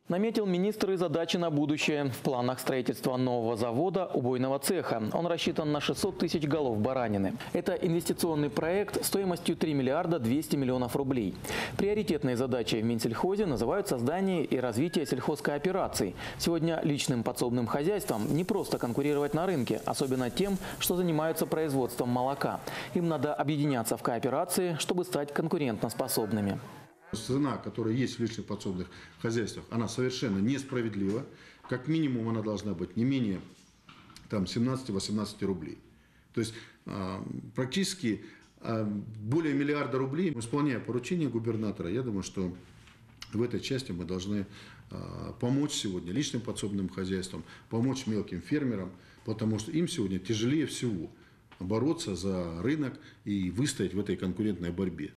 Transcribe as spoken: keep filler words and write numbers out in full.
Наметил министр и задачи на будущее. В планах строительства нового завода убойного цеха. Он рассчитан на шестьсот тысяч голов баранины. Это инвестиционный проект стоимостью три миллиарда двести миллионов рублей. Приоритетные задачи в Минсельхозе называют создание и развитие сельхозкоопераций. Сегодня личным подсобным хозяйствам не просто конкурировать на рынке, особенно тем, что занимаются производством молока. Им надо объединяться в кооперации, чтобы стать конкурентоспособными. Цена, которая есть в личных подсобных хозяйствах, она совершенно несправедлива. Как минимум она должна быть не менее там, семнадцати-восемнадцати рублей. То есть э, практически э, более миллиарда рублей, исполняя поручение губернатора, я думаю, что в этой части мы должны э, помочь сегодня личным подсобным хозяйствам, помочь мелким фермерам, потому что им сегодня тяжелее всего бороться за рынок и выстоять в этой конкурентной борьбе.